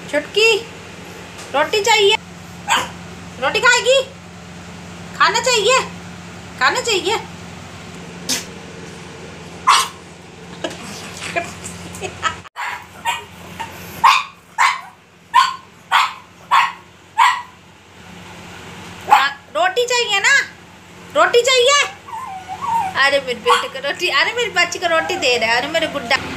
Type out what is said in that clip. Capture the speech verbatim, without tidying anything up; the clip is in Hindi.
छुटकी रोटी चाहिए, रोटी खाएगी, खाना चाहिए, खाना चाहिए। रोटी चाहिए ना, रोटी चाहिए। अरे मेरे बेटे को रोटी, अरे मेरी बच्ची को रोटी दे रहा है। अरे मेरे गुड्डा